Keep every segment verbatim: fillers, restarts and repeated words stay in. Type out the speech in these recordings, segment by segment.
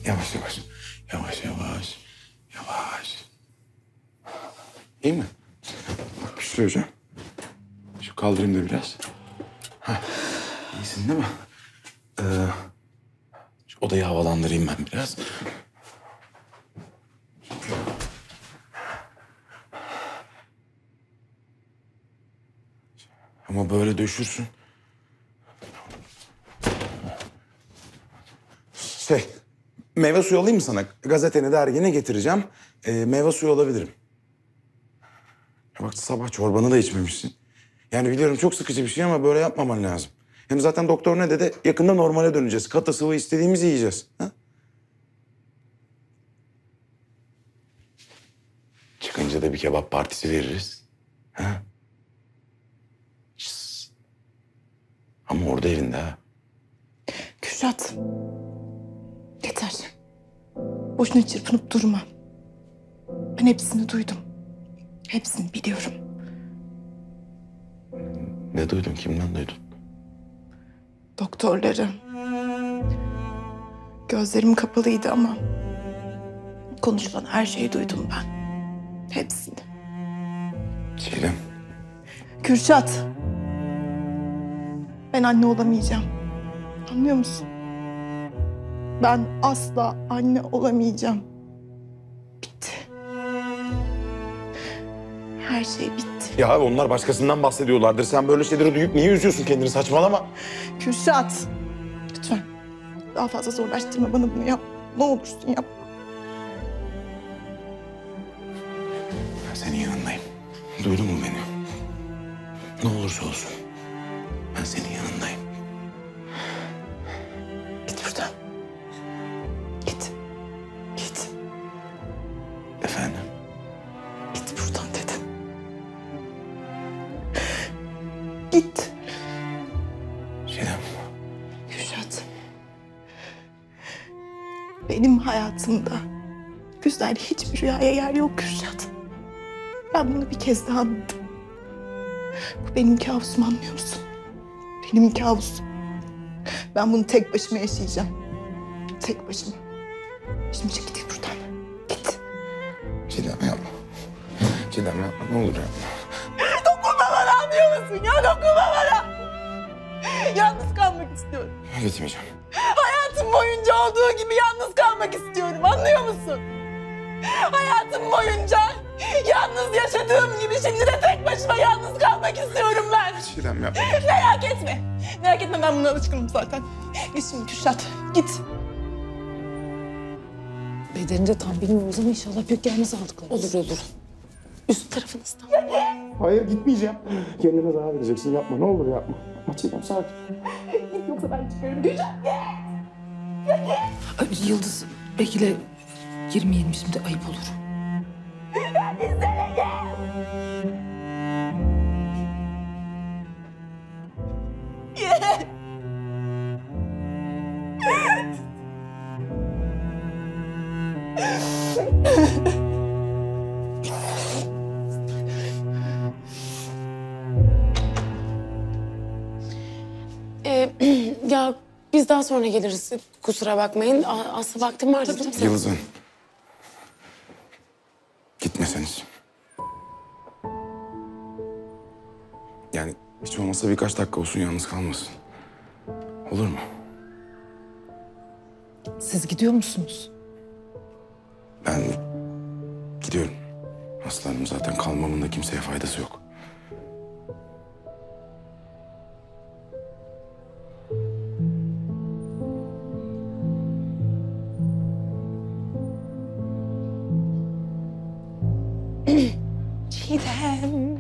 Yavaş yavaş. Yavaş yavaş. Yavaş. İyi mi? Bak bir şey söyleyeceğim. Şu kaldırayım da biraz. Hah. İyisin değil mi? Ee, şu odayı havalandırayım ben biraz. Ama böyle döşürsün. Şey, meyve suyu alayım mı sana? Gazeteni, dergini getireceğim. Ee, meyve suyu alabilirim. Ya bak sabah çorbanı da içmemişsin. Yani biliyorum çok sıkıcı bir şey ama böyle yapmaman lazım. Hem zaten doktor ne dedi? Yakında normale döneceğiz. Katı sıvı istediğimizi yiyeceğiz. Ha? Çıkınca da bir kebap partisi veririz. Ha? Şşş. Ama orada evinde ha. Kürşat. Yeter. Boşuna çırpınıp durma. Ben hepsini duydum. Hepsini biliyorum. Ne duydun? Kimden duydun? Doktorları. Gözlerim kapalıydı ama konuşulan her şeyi duydum ben. Hepsini. Çiğdem. Kürşat. Ben anne olamayacağım. Anlıyor musun? Ben asla anne olamayacağım. Bitti. Her şey bitti. Ya onlar başkasından bahsediyorlardır. Sen böyle şeyleri duyup niye üzüyorsun kendini? Saçmalama. Kürşat. Lütfen. Daha fazla zorlaştırma bana bunu yap. Ne olursun yap. Ben senin yanındayım. Duydun mu beni? Ne olursa olsun. Ben senin yanındayım. Git buradan. Git. Git. Efendim? Git buradan dedim. Git. Çiğdem. Kürşat. Benim hayatımda güzel hiçbir rüyaya yer yok Kürşat. Ben bunu bir kez daha anladım. Bu benim kabusum, anlıyor musun? Benim kabusum. Ben bunu tek başıma yaşayacağım. Tek başıma. Şimdi çık git buradan. Git. Çiğdem yapma. Çiğdem yapma. Ne olur yapma. Dokunma bana, anlıyor musun ya? Dokunma bana. Yalnız kalmak istiyorum. Gitmeyeceğim. Hayatım boyunca olduğu gibi yalnız kalmak istiyorum. Anlıyor musun? Hayatım boyunca yalnız yaşadığım gibi şimdi de tek başıma yalnız kalmak istiyorum ben. Çiğdem yapma. Merak etme. Merak etme, ben buna alışkınım zaten. Git şimdi Kürşat, git. Bedeninde tam bilmiyoruz ama inşallah büyük gelmez aldıkları. Olur olur. Üst tarafınızdan. Hayır gitmeyeceğim. Kendine zarar vereceksin. Yapma ne olur yapma. Yapma Çiğdem sakin. Git yoksa ben çıkarım Kürşat. Ay, Yıldız, Bekir'le girmeyelim şimdi, ayıp olur. Ee, ya biz daha sonra geliriz. Kusura bakmayın. A- Aslı vaktim var değil mi? Yıldız Hanım. Gitmeseniz. Yani hiç olmazsa birkaç dakika olsun yalnız kalmasın. Olur mu? Siz gidiyor musunuz? Ben gidiyorum. Aslanım zaten kalmamın da kimseye faydası yok. Çiğdem.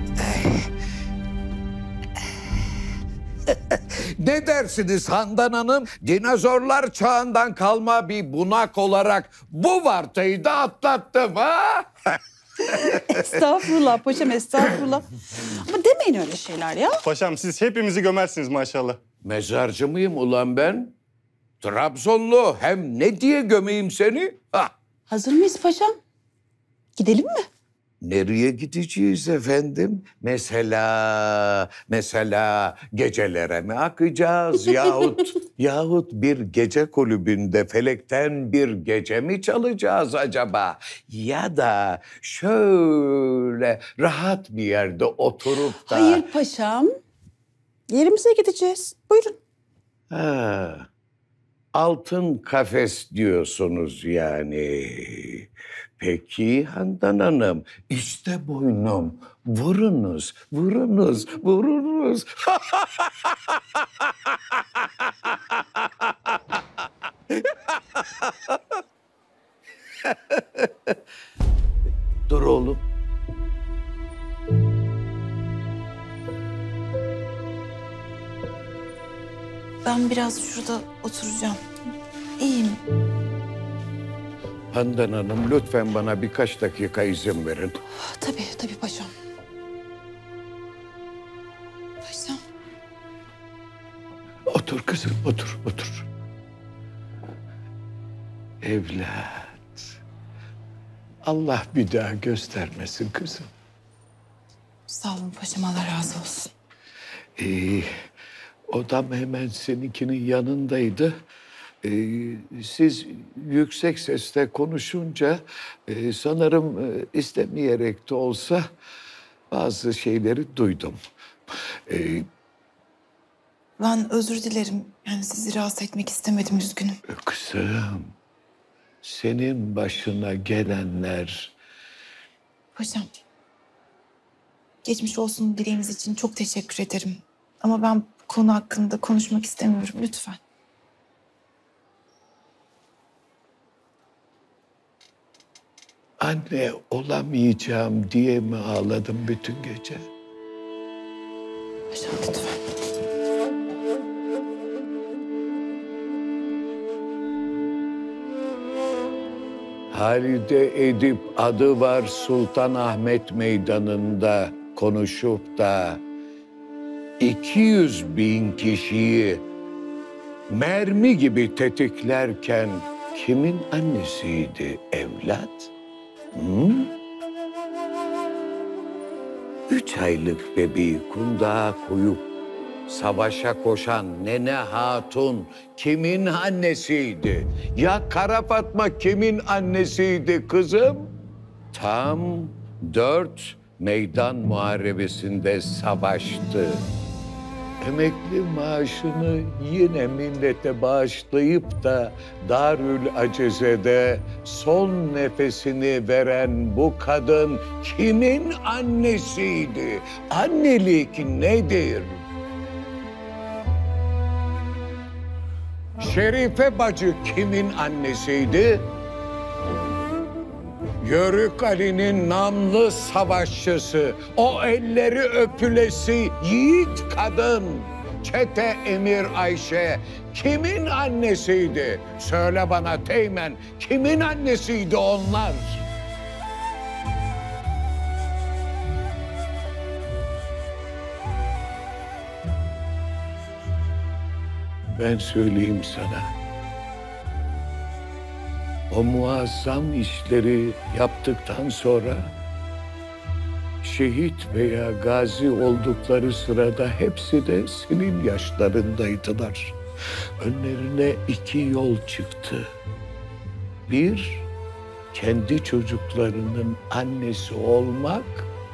Ne dersiniz Handan Hanım? Dinozorlar çağından kalma bir bunak olarak bu vartayı da atlattım ha? Estağfurullah paşam, estağfurullah. Ama demeyin öyle şeyler ya. Paşam siz hepimizi gömersiniz maşallah. Mezarcı mıyım ulan ben? Trabzonlu, hem ne diye gömeyim seni? Ha. Hazır mıyız paşam? Gidelim mi? Nereye gideceğiz efendim? Mesela, mesela gecelere mi akacağız yahut yahut bir gece kulübünde felekten bir gece mi çalacağız acaba? Ya da şöyle rahat bir yerde oturup da... Hayır paşam. Yerimize gideceğiz. Buyurun. Ha, altın kafes diyorsunuz yani. Peki Handan Hanım, işte boynum. Vurunuz, vurunuz, vurunuz. Dur oğlum. Ben biraz şurada oturacağım. İyiyim. Handan Hanım, lütfen bana birkaç dakika izin verin. Tabii, tabii paşam. Paşam. Otur kızım, otur, otur. Evlat. Allah bir daha göstermesin kızım. Sağ olun paşam, Allah razı olsun. Ee, odam hemen seninkinin yanındaydı. Ee, siz yüksek sesle konuşunca e, sanırım e, istemeyerek de olsa bazı şeyleri duydum. Ee, Ben özür dilerim. Yani sizi rahatsız etmek istemedim, üzgünüm. kızım, senin başına gelenler... Paşam. Geçmiş olsun dileğiniz için çok teşekkür ederim. Ama ben bu konu hakkında konuşmak istemiyorum, lütfen. Anne olamayacağım diye mi ağladım bütün gece? Paşam lütfen. Halide Edip adı var Sultanahmet Meydanı'nda konuşup da iki yüz bin kişiyi mermi gibi tetiklerken kimin annesiydi evlat? Hı? Üç aylık bebeği kundağa koyup savaşa koşan Nene Hatun kimin annesiydi? Ya Kara Fatma kimin annesiydi kızım? Tam dört meydan muharebesinde savaştı. Emekli maaşını yine millete bağışlayıp da Darül Aceze'de son nefesini veren bu kadın kimin annesiydi? Annelik nedir? Şerife bacı kimin annesiydi? Yörük Ali'nin namlı savaşçısı, o elleri öpülesi yiğit kadın, Çete Emir Ayşe kimin annesiydi? Söyle bana Teğmen, kimin annesiydi onlar? Ben söyleyeyim sana. O muazzam işleri yaptıktan sonra şehit veya gazi oldukları sırada hepsi de senin yaşlarındaydılar. Önlerine iki yol çıktı. Bir, kendi çocuklarının annesi olmak.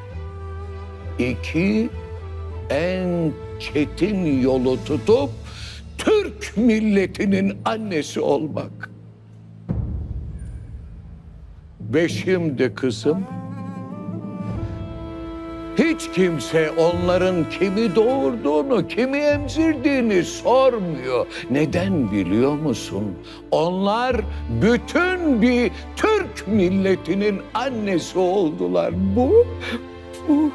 İki, en çetin yolu tutup Türk milletinin annesi olmak. Ve şimdi kızım, hiç kimse onların kimi doğurduğunu, kimi emzirdiğini sormuyor. Neden biliyor musun? Onlar bütün bir Türk milletinin annesi oldular. Bu, bu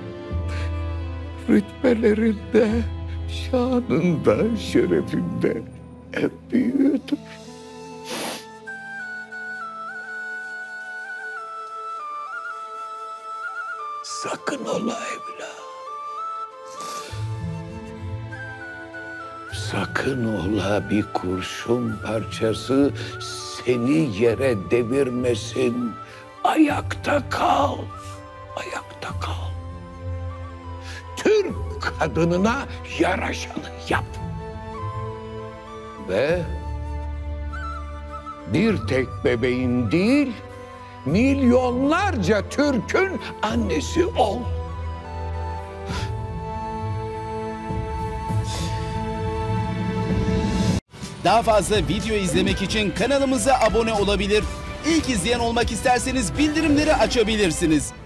rütbelerinde, şanında, şerefinde en büyüğüdür. Sakın ola evlat. Sakın ola bir kurşun parçası seni yere devirmesin. Ayakta kal. ayakta kal. Türk kadınına yaraşanı yap. Ve bir tek bebeğin değil, milyonlarca Türk'ün annesi ol. Daha fazla video izlemek için kanalımıza abone olabilir. İlk izleyen olmak isterseniz bildirimleri açabilirsiniz.